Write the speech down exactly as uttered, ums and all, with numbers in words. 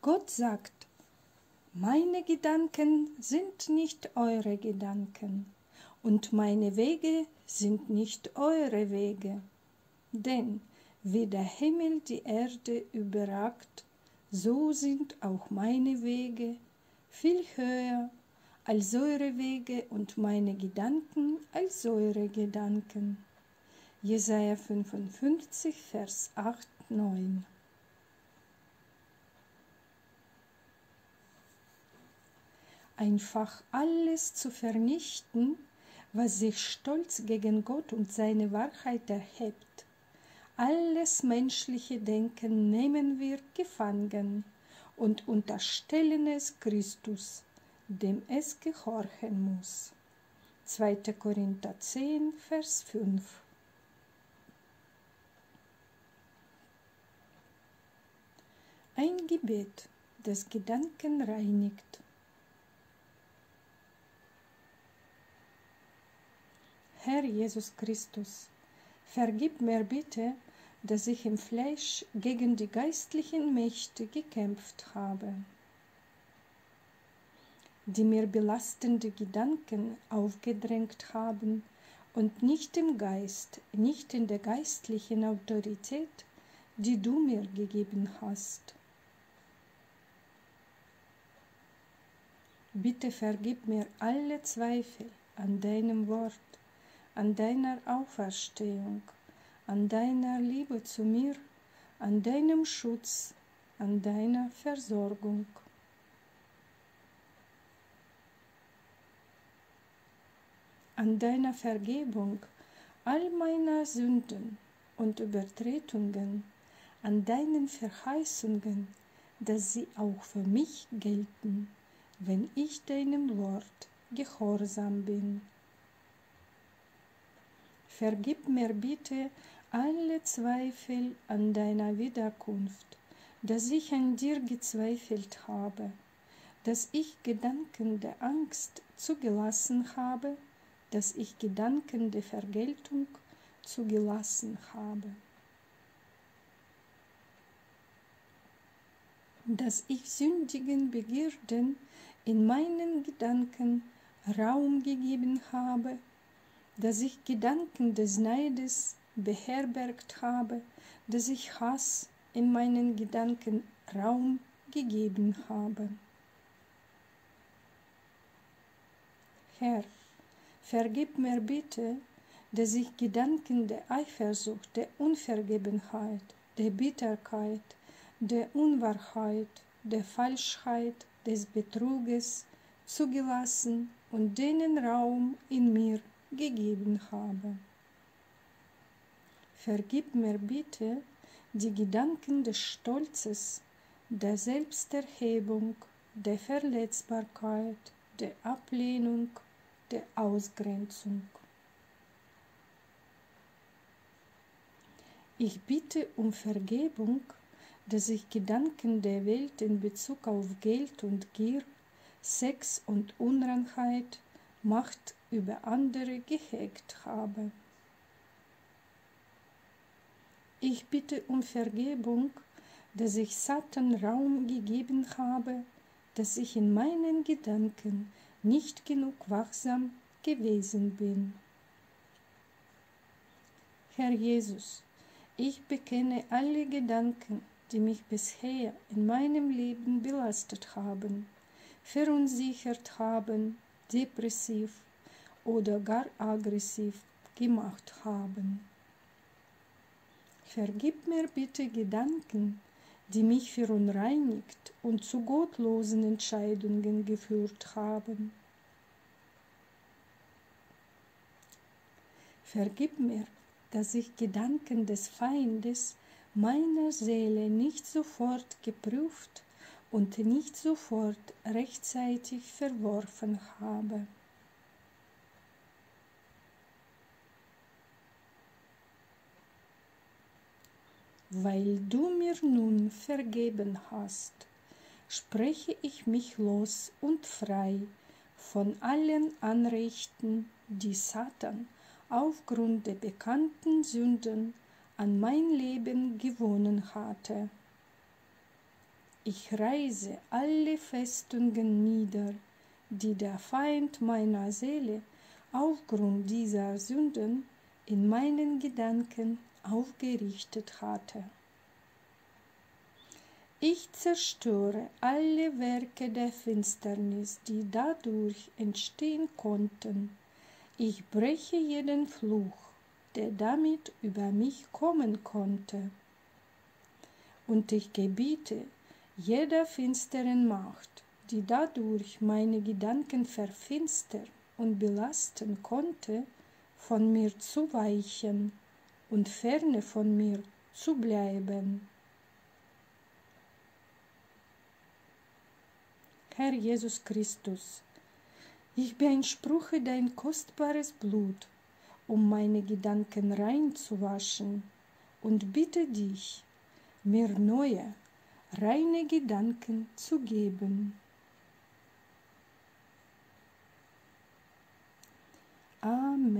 Gott sagt, meine Gedanken sind nicht eure Gedanken und meine Wege sind nicht eure Wege. Denn wie der Himmel die Erde überragt, so sind auch meine Wege viel höher als eure Wege und meine Gedanken als eure Gedanken. Jesaja fünfundfünfzig, Vers acht, neun. Einfach alles zu vernichten, was sich stolz gegen Gott und seine Wahrheit erhebt. Alles menschliche Denken nehmen wir gefangen und unterstellen es Christus, dem es gehorchen muss. zweiter Korinther zehn, Vers fünf. Ein Gebet, das Gedanken reinigt. Herr Jesus Christus, vergib mir bitte, dass ich im Fleisch gegen die geistlichen Mächte gekämpft habe, die mir belastende Gedanken aufgedrängt haben und nicht im Geist, nicht in der geistlichen Autorität, die du mir gegeben hast. Bitte vergib mir alle Zweifel an deinem Wort, an deiner Auferstehung, an deiner Liebe zu mir, an deinem Schutz, an deiner Versorgung. An deiner Vergebung all meiner Sünden und Übertretungen, an deinen Verheißungen, dass sie auch für mich gelten, wenn ich deinem Wort gehorsam bin. Vergib mir bitte alle Zweifel an deiner Wiederkunft, dass ich an dir gezweifelt habe, dass ich Gedanken der Angst zugelassen habe, dass ich Gedanken der Vergeltung zugelassen habe, dass ich sündigen Begierden in meinen Gedanken Raum gegeben habe, dass ich Gedanken des Neides beherbergt habe, dass ich Hass in meinen Gedanken Raum gegeben habe. Herr, vergib mir bitte, dass ich Gedanken der Eifersucht, der Unvergebenheit, der Bitterkeit, der Unwahrheit, der Falschheit, des Betruges zugelassen und denen Raum in mir gegeben habe. Vergib mir bitte die Gedanken des Stolzes, der Selbsterhebung, der Verletzbarkeit, der Ablehnung, der Ausgrenzung. Ich bitte um Vergebung, dass ich Gedanken der Welt in Bezug auf Geld und Gier, Sex und Unreinheit, Macht über andere gehegt habe. Ich bitte um Vergebung, dass ich Satan Raum gegeben habe, dass ich in meinen Gedanken nicht genug wachsam gewesen bin. Herr Jesus, ich bekenne alle Gedanken, die mich bisher in meinem Leben belastet haben, verunsichert haben, depressiv oder gar aggressiv gemacht haben. Vergib mir bitte Gedanken, die mich verunreinigt und zu gottlosen Entscheidungen geführt haben. Vergib mir, dass ich Gedanken des Feindes meiner Seele nicht sofort geprüft und nicht sofort rechtzeitig verworfen habe. Weil du mir nun vergeben hast, spreche ich mich los und frei von allen Anrechten, die Satan aufgrund der bekannten Sünden an mein Leben gewonnen hatte. Ich reiße alle Festungen nieder, die der Feind meiner Seele aufgrund dieser Sünden in meinen Gedanken aufgerichtet hatte. Ich zerstöre alle Werke der Finsternis, die dadurch entstehen konnten. Ich breche jeden Fluch, der damit über mich kommen konnte. Und ich gebiete jeder finsteren Macht, die dadurch meine Gedanken verfinstern und belasten konnte, von mir zu weichen und ferne von mir zu bleiben. Herr Jesus Christus, ich beanspruche dein kostbares Blut, um meine Gedanken rein zu waschen, und bitte dich, mir neue, reine Gedanken zu geben. Amen.